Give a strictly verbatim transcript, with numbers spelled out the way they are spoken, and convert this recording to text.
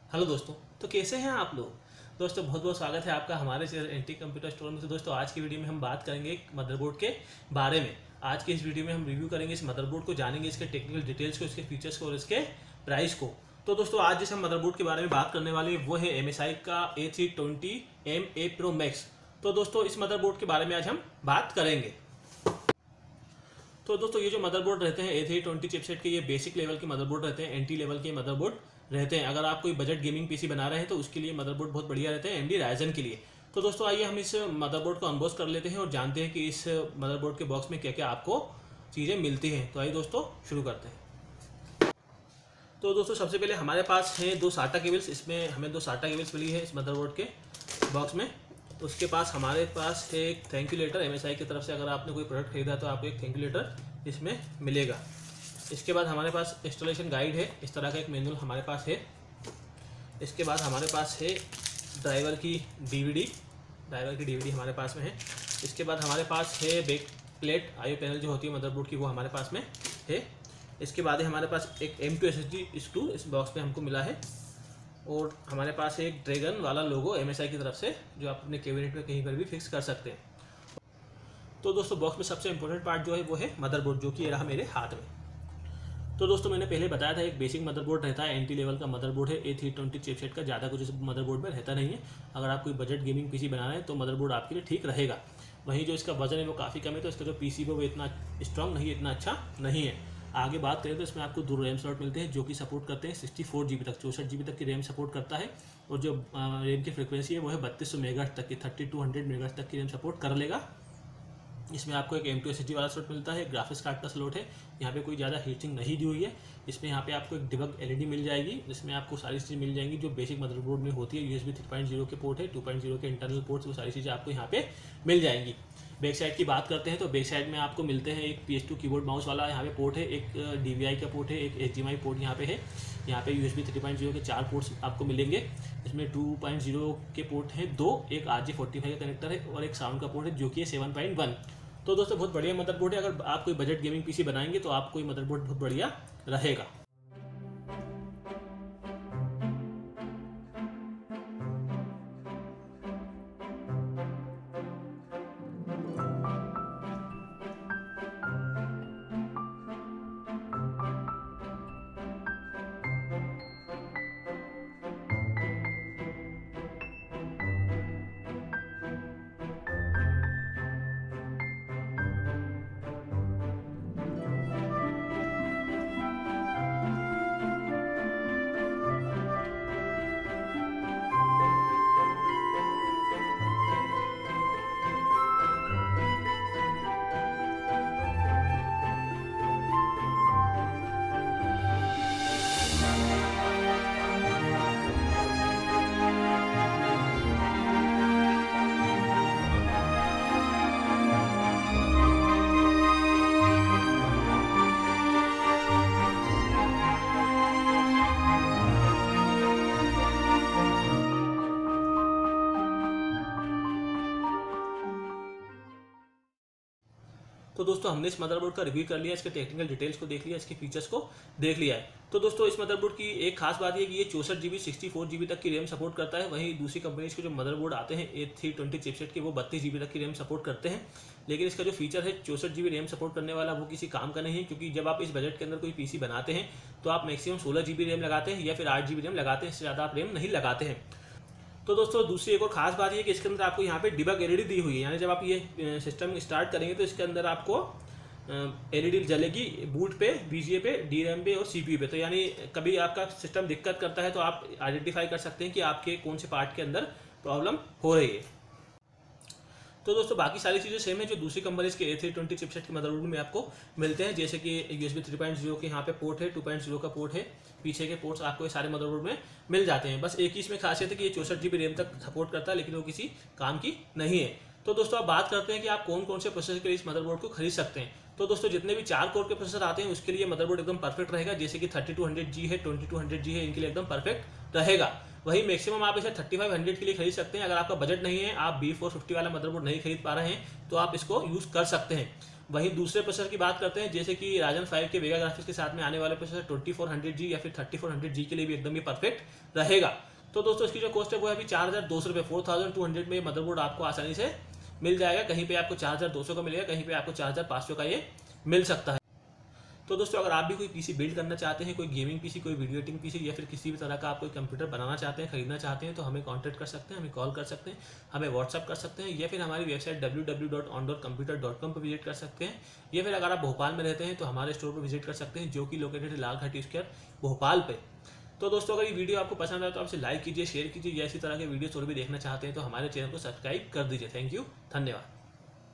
Hello दोस्तों, तो कैसे हैं आप लोग। दोस्तों बहुत बहुत स्वागत है आपका हमारे एंटी कंप्यूटर स्टोर में। तो दोस्तों आज की वीडियो में हम बात करेंगे एक मदरबोर्ड के बारे में। आज के इस वीडियो में हम रिव्यू करेंगे इस मदरबोर्ड को, जानेंगे इसके टेक्निकल डिटेल्स को, इसके फीचर्स को और इसके प्राइस को। तो दोस्तों आज जिस हम मदरबोर्ड के बारे में बात करने वाले हैं वो है एम एस आई का A three twenty M A pro max. तो दोस्तों इस मदरबोर्ड के बारे में आज हम बात करेंगे। तो दोस्तों ये जो मदरबोर्ड रहते हैं ए थ्री ट्वेंटी चिपसेट के, ये बेसिक लेवल के मदरबोर्ड रहते हैं, एंटी लेवल के मदरबोर्ड रहते हैं। अगर आप कोई बजट गेमिंग पीसी बना रहे हैं तो उसके लिए मदरबोर्ड बहुत बढ़िया रहते हैं, एमडी राइजन के लिए। तो दोस्तों आइए हम इस मदरबोर्ड को अनबॉक्स कर लेते हैं और जानते हैं कि इस मदरबोर्ड के बॉक्स में क्या क्या आपको चीज़ें मिलती हैं। तो आइए दोस्तों शुरू करते हैं। तो दोस्तों सबसे पहले हमारे पास है दो साटा केबल्स। इसमें हमें दो साटा केबल्स मिली है इस मदरबोर्ड के बॉक्स में। उसके पास हमारे पास है एक थैंक यू लेटर एमएसआई की तरफ से। अगर आपने कोई प्रोडक्ट खरीदा तो आपको एक थैंक यू लेटर इसमें मिलेगा। इसके बाद हमारे पास इंस्टॉलेशन गाइड है, इस तरह का एक मैनुअल हमारे पास है। इसके बाद हमारे पास है ड्राइवर की डीवीडी, ड्राइवर की डीवीडी हमारे पास में है। इसके बाद हमारे पास है बैक प्लेट, आईओ पैनल जो होती है मदरबोर्ड की, वो हमारे पास में है। इसके बाद है हमारे पास एक M two S S D screw इस बॉक्स में हमको मिला है। और हमारे पास है एक ड्रैगन वाला लोगो एमएसआई की तरफ से, जो आप अपने कैबिनेट में कहीं पर भी फिक्स कर सकते हैं। तो दोस्तों बॉक्स में सबसे इंपॉर्टेंट पार्ट जो है वो है मदरबोर्ड, जो कि ये रहा मेरे हाथ में। तो दोस्तों मैंने पहले बताया था एक बेसिक मदरबोर्ड रहता है, एंटी लेवल का मदरबोर्ड है ए थ्री ट्वेंटी चिपसेट का। ज़्यादा कुछ इस मदरबोर्ड में रहता नहीं है। अगर आप कोई बजट गेमिंग पीसी बना रहे हैं तो मदरबोर्ड आपके लिए ठीक रहेगा। वहीं जो इसका वजन है वो काफ़ी कम है, तो इसका जो पीसी वो इतना स्ट्रॉन्ग नहीं है, इतना अच्छा नहीं है। आगे बात करें तो इसमें आपको दो रैम स्लॉट मिलते हैं जो कि सपोर्ट करते हैं सिक्सटी फोर जी बी तक, चौंसठ जी बी तक की रैम सपोर्ट करता है। और जो रैम की फ्रिक्वेंसी है वो है बत्तीस सौ मेगाहर्ट्ज़ तक की, थर्टी टू हंड्रेड मेगाहर्ट्ज़ तक की रैम सपोर्ट कर लेगा। इसमें आपको एक M two S S D वाला स्लॉट मिलता है, ग्राफिक्स कार्ड का स्लॉट है। यहाँ पे कोई ज़्यादा हीटिंग नहीं दी हुई है। इसमें यहाँ पे आपको एक डिबग एलईडी मिल जाएगी, जिसमें आपको सारी चीज़ें मिल जाएंगी जो बेसिक मदरबोर्ड में होती है। यूएसबी थ्री पॉइंट ज़ीरो के पोर्ट है, टू पॉइंट ज़ीरो के इंटरनल पोर्ट्स, वो सारी चीज़ें आपको यहाँ पे मिल जाएंगी। बैक साइड की बात करते हैं तो बैक साइड में आपको मिलते हैं एक P S two keyboard mouse वाला यहाँ पे पोर्ट है, एक डी वी आई का पोर्ट है, एक H D M I port यहाँ पे है। यहाँ पे यूएसबी थ्री पॉइंट ज़ीरो के चार पोर्ट्स आपको मिलेंगे। इसमें टू पॉइंट ज़ीरो के पोर्ट हैं दो, एक आर जे फोर्टी फाइव का कनेक्टर है और एक साउंड का पोर्ट है जो कि है सेवन पॉइंट वन। तो दोस्तों बहुत बढ़िया मदरबोर्ड है। अगर आप कोई बजट गेमिंग पीसी बनाएंगे तो आपको ये मदरबोर्ड बहुत बढ़िया रहेगा। तो दोस्तों हमने इस मदरबोर्ड का रिव्यू कर लिया, इसके टेक्निकल डिटेल्स को देख लिया, इसके फीचर्स को देख लिया है। तो दोस्तों इस मदरबोर्ड की एक खास बात ये कि ये चौंसठ G B sixty four G B तक की रैम सपोर्ट करता है। वहीं दूसरी कंपनीज के जो मदरबोर्ड आते हैं ए थ्री ट्वेंटी चिपसेट के, वो बत्तीस जी बी तक की रैम सपोर्ट करते हैं। लेकिन इसका जो फीचर है चौंसठ जी बी रैम सपोर्ट करने वाला, वो किसी काम का नहीं है, क्योंकि जब आप इस बजट के अंदर कोई पीसी बनाते हैं तो आप मैक्सिमम सोलह जी बी रैम लगाते हैं या फिर आठ जी बी रैम लगाते हैं, इससे ज़्यादा आप रैम नहीं लगाते हैं। तो दोस्तों दूसरी एक और खास बात ये कि इसके अंदर आपको यहाँ पे डिबग एलईडी दी हुई है, यानी जब आप ये सिस्टम स्टार्ट करेंगे तो इसके अंदर आपको एलईडी जलेगी बूट पे, बीजीए पे, डी रैम पे और सीपीयू पे। तो यानी कभी आपका सिस्टम दिक्कत करता है तो आप आइडेंटिफाई कर सकते हैं कि आपके कौन से पार्ट के अंदर प्रॉब्लम हो रही है। तो दोस्तों बाकी सारी चीज़ें सेम है जो दूसरी कंपनीज के ए थ्री ट्वेंटी चिपसेट के मदरबोर्ड में आपको मिलते हैं, जैसे कि यूएसबी थ्री पॉइंट ज़ीरो के यहाँ पे पोर्ट है, टू पॉइंट ज़ीरो का पोर्ट है, पीछे के पोर्ट्स आपको ये सारे मदरबोर्ड में मिल जाते हैं। बस एक ही इसमें खासियत है कि ये चौंसठ जी बी रैम तक सपोर्ट करता है, लेकिन वो किसी काम की नहीं है। तो दोस्तों अब बात करते हैं कि आप कौन कौन से प्रोसेसर के लिए इस मदरबोर्ड को खरीद सकते हैं। तो दोस्तों जितने भी चार कोर के प्रोसेसर आते हैं उसके लिए मदरबोर्ड एकदम परफेक्ट रहेगा, जैसे कि थर्टी टू हंड्रेड जी है, ट्वेंटी टू हंड्रेड जी है, इनके लिए एकदम परफेक्ट रहेगा। वही मैक्सिमम आप इसे थर्टी फाइव हंड्रेड के लिए खरीद सकते हैं। अगर आपका बजट नहीं है, आप बी फोर फिफ्टी वाला मदरबोर्ड नहीं खरीद पा रहे हैं, तो आप इसको यूज़ कर सकते हैं। वहीं दूसरे प्रोसेसर की बात करते हैं, जैसे कि राजन फाइव के वेगा ग्राफिक्स के साथ में आने वाले processor twenty four hundred G या फिर थर्टी फोर हंड्रेड जी के लिए भी एकदम ही परफेक्ट रहेगा। तो दोस्तों इसकी जो कॉस्ट है वो है अभी चार हज़ार दो सौ रुपये, फोर थाउजेंड टू हंड्रेड में मदरबोर्ड आपको आसानी से मिल जाएगा। कहीं पे आपको चार हज़ार दो सौ का मिलेगा, कहीं पे आपको चार हज़ार पाँच सौ का ये मिल सकता है। तो दोस्तों अगर आप भी कोई पीसी बिल्ड करना चाहते हैं, कोई गेमिंग पीसी, कोई वीडियो एडिटिंग पीसी या फिर किसी भी तरह का आप कोई कंप्यूटर बनाना चाहते हैं, खरीदना चाहते हैं, तो हमें कांटेक्ट कर सकते हैं, हमें कॉल कर सकते हैं, हमें व्हाट्सअप कर सकते हैं, या फिर हमारी website W W W dot ondoor computer dot com पर विजिट कर सकते हैं, या फिर अगर आप भोपाल में रहते हैं तो हमारे स्टोर पर विजिट कर सकते हैं, जो कि लोकेटेड है लाल घाटी स्क्वायर भोपाल पे। तो दोस्तों अगर ये वीडियो आपको पसंद आए तो आपसे लाइक कीजिए, शेयर कीजिए, या इसी तरह के वीडियोस और भी देखना चाहते हैं तो हमारे चैनल को सब्सक्राइब कर दीजिए। थैंक यू, धन्यवाद।